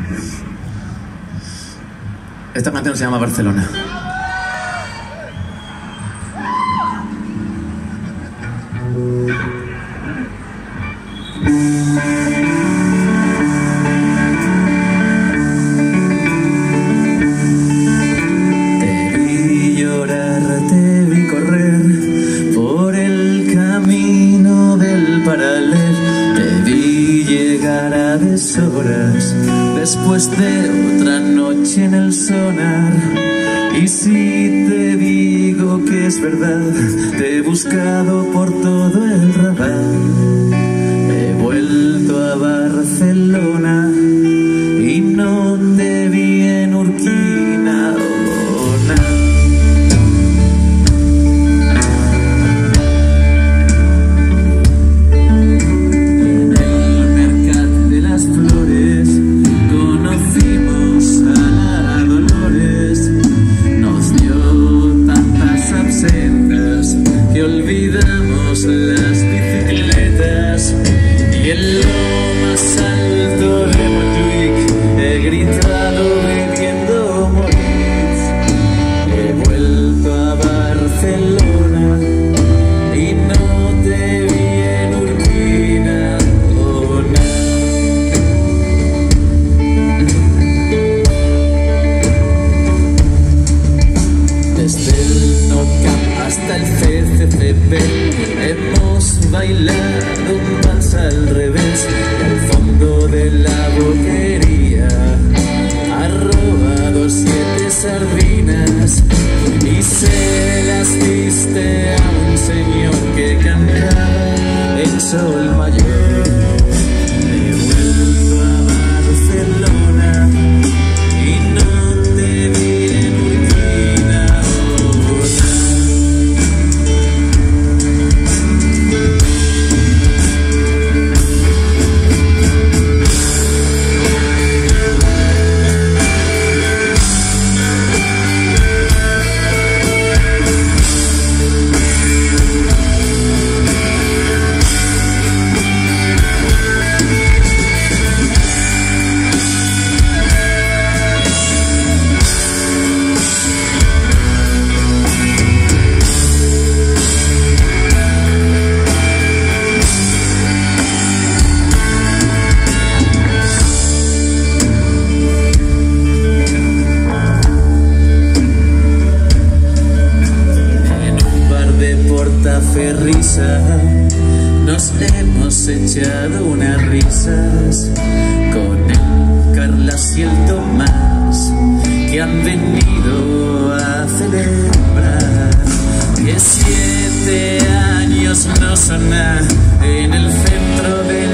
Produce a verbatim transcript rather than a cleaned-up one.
Esta canción se llama Barcelona. Te vi llorar, te vi correr por el camino del paralel. Te vi llegar a deshoras después de otra noche en el sonar. Y si te digo que es verdad, te he buscado por todo el Raval. He vuelto a Barcelona y no te vi en Urquina. Olvidamos las bicicletas y en lo más alto de Montjuic he gritado bebiendo morir. He vuelto a Barcelona y no te vi en Urquina. Oh, no. Desde el No Camp hasta el C C C B hemos bailado un vals al revés, y al fondo de la boquería ha robado siete sardinas y se las diste a un señor que cantaba en sol mayor. He vuelto a Barcelona y no te vi en Urquina. Ferrisa nos hemos echado unas risas con el Carlas y el Tomás, que han venido a celebrar que siete años no son nada en el centro de